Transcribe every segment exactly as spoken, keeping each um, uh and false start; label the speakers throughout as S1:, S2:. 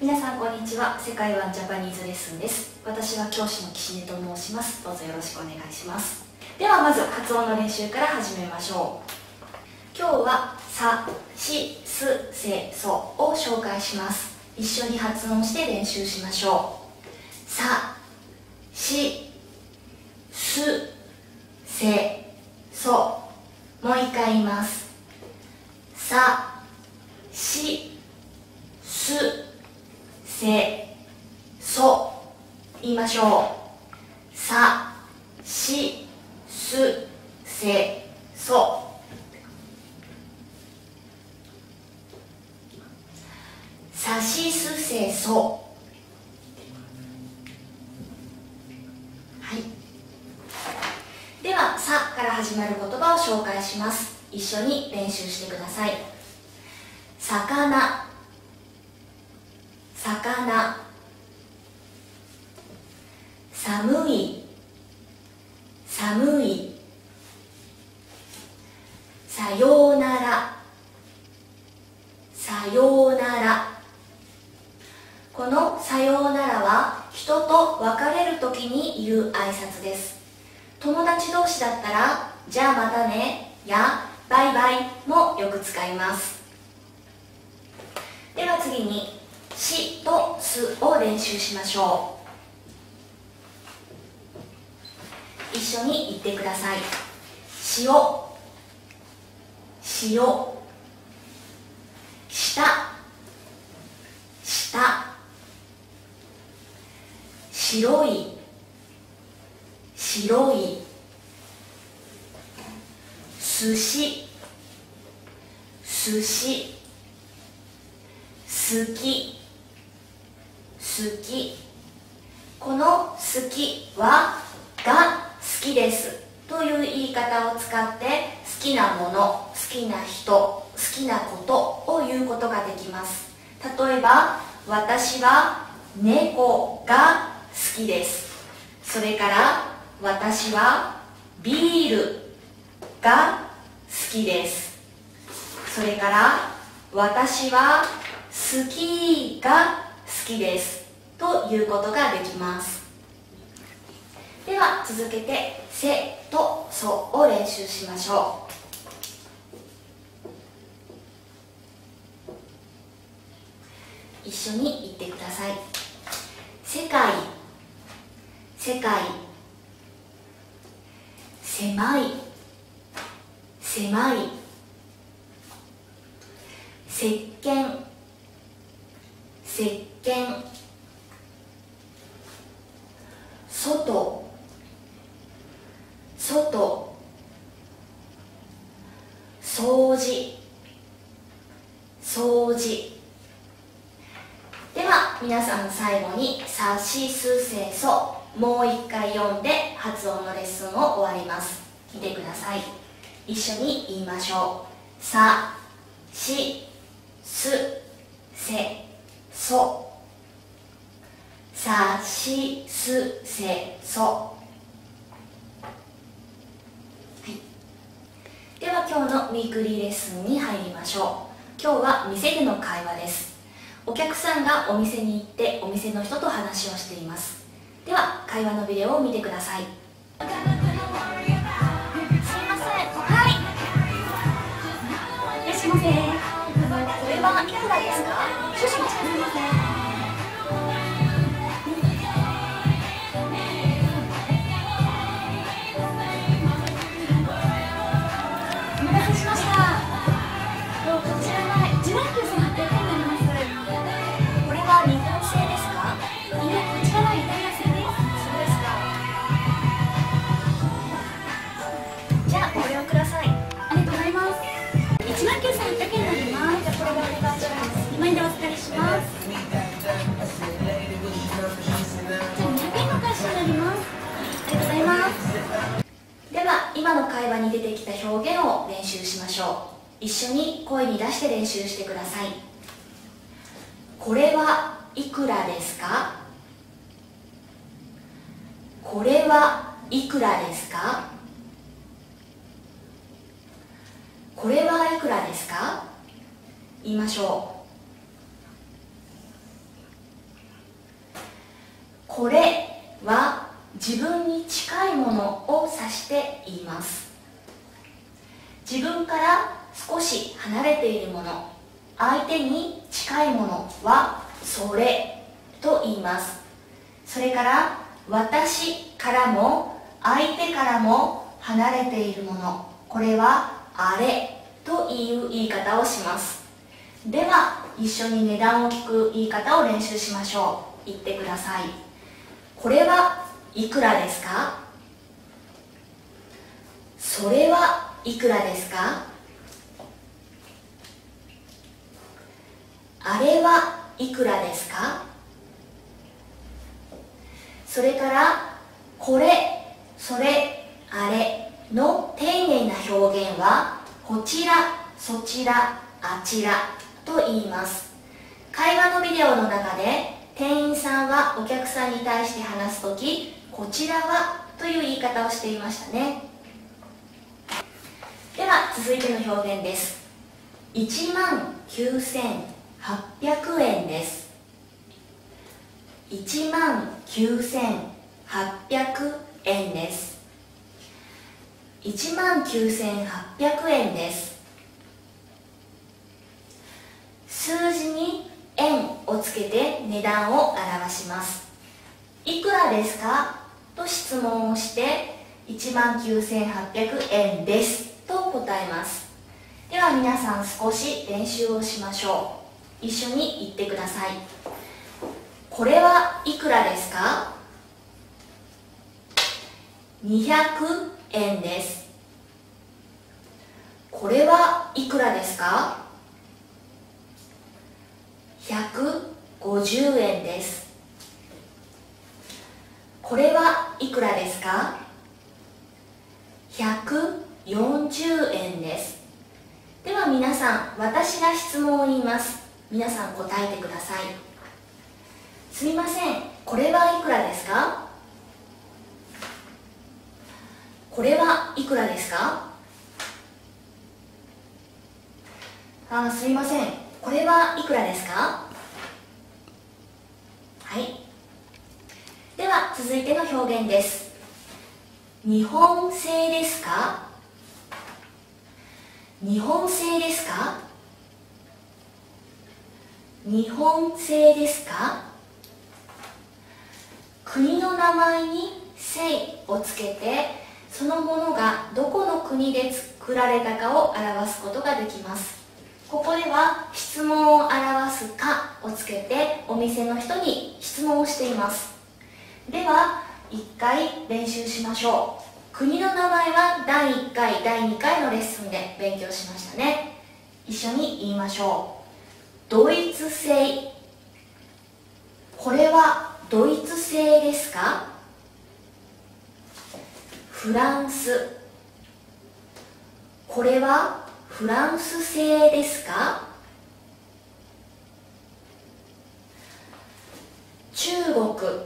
S1: 皆さんこんにちは。世界ワンジャパニーズレッスンです。私は教師の岸根と申します。どうぞよろしくお願いします。ではまず発音の練習から始めましょう。今日はさ、し、す、せ、そを紹介します。一緒に発音して練習しましょう。さ、し、す、せ、そ。もう一回言います。さ、し、す、せ、そ。言いましょう。さ、し、す、せ、そ。さしすせそ。はい。では、さから始まる言葉を紹介します。一緒に練習してください。魚、魚。寒い、寒い。さようなら、さようなら。このさようならは人と別れるときに言う挨拶です。友達同士だったらじゃあまたねやバイバイもよく使います。では次にしとすを練習しましょう。一緒に言ってください。塩、塩。下、下。白い、白い。寿司、寿司。好き、好き。この好きはが好きですという言い方を使って好きなもの、好きな人、好きなことを言うことができます。例えば私は猫が好きです。それから私はビールが好きです。それから私はスキーが好きですということができます。では続けてせとそを練習しましょう。一緒に言ってください。世界、世界。狭い、狭い。石鹸、石鹸。外、外。掃除、掃除。では皆さん最後にさしすせそもう一回読んで発音のレッスンを終わります。見てください。一緒に言いましょう。さしすせそ。さしすせそ。はい、では今日のウィークリーレッスンに入りましょう。今日は店での会話です。お客さんがお店に行ってお店の人と話をしています。では会話のビデオを見てください。すいません。はい。いらっしゃいませ。これはいくらですか？少々お待ちください。お待たせしました。こちらはいちまんきゅうせんはっぴゃくえんになります。これは日本製ですか？いえ、こちらはイタリア製です。そうですか。じゃあこれをください。ありがとうございます。いちまんきゅうせんはっぴゃくえんになります。じゃあこれでお願いします。にまん円でお預かりします。じゃあにひゃくえんのお返しになります。ありがとうございます。では今の会話に出てきた表現を練習しましょう。一緒に声に出して練習してください。これはいくらですか？これはいくらですか？これはいくらですか？言いましょう。 これは自分に近いものを指して言います。自分から少し離れているもの、相手に近いものはそれと言います。それから私からも相手からも離れているもの、これはあれという言い方をします。では一緒に値段を聞く言い方を練習しましょう。言ってください。これはいくらですか？それはいくらですか？あれはいくらですか？それからこれ、それ、あれの丁寧な表現はこちら、そちら、あちらと言います。会話のビデオの中で店員さんはお客さんに対して話すとき、こちらはという言い方をしていましたね。では続いての表現です。いちまんきゅうせんはっぴゃくえんです。いちまんきゅうせんはっぴゃくえんです。いちまんきゅうせんはっぴゃくえんです。数字に円をつけて値段を表します。いくらですかと質問をしていちまんきゅうせんはっぴゃくえんですと答えます。では皆さん少し練習をしましょう。一緒に言ってください。これはいくらですか？にひゃくえんです。これはいくらですか？ひゃくごじゅうえんです。これはいくらですか？ひゃくよんじゅうえんです。では皆さん、私が質問を言います。皆さん答えてください。すみません、これはいくらですか？これはいくらですか？あ、すみません、これはいくらですか？はい。では続いての表現です。日本製ですか？日本製ですか？日本製ですか？国の名前に製をつけて、そのものがどこの国で作られたかを表すことができます。ここでは質問を表すかをつけてお店の人に質問をしています。ではいっかい練習しましょう。国の名前はだいいっかい、だいにかいのレッスンで勉強しましたね。一緒に言いましょう。ドイツ製。これはドイツ製ですか？フランス。これはフランス製ですか？中国。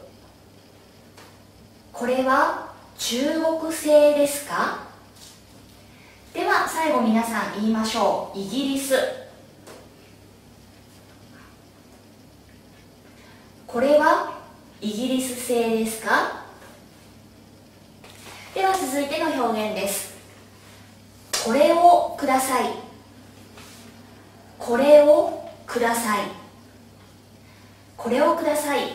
S1: これは中国製ですか？では最後皆さん言いましょう。イギリス。これはイギリス製ですか？では続いての表現です。これをください。これをください。これをください。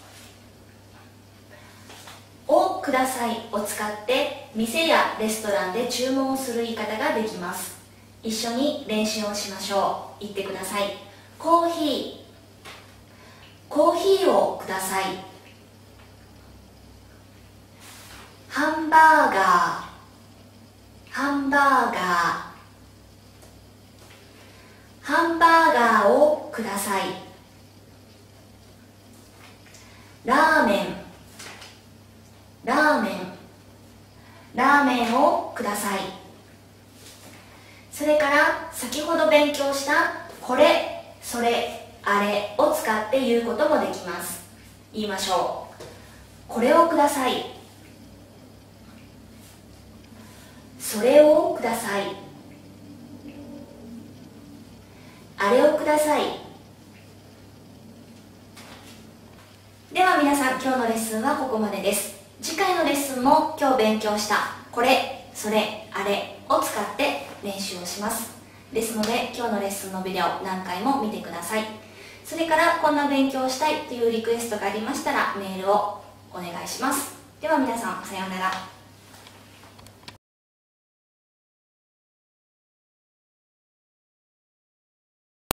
S1: をくださいを使って店やレストランで注文をする言い方ができます。一緒に練習をしましょう。言ってください。コーヒー。コーヒーをください。ハンバーガー。ハンバーガー。ハンバーガーをください。ラーメン。ラーメン。ラーメンをください。それから先ほど勉強したこれ、それ、あれを使って言うこともできます。言いましょう。これをください。それをください。あれをください。では皆皆さん、今日のレッスンはここまでです。次回のレッスンも今日勉強したこれ、それ、あれを使って練習をします。ですので今日のレッスンのビデオ何回も見てください。それからこんな勉強をしたいというリクエストがありましたらメールをお願いします。では皆さん、さようなら。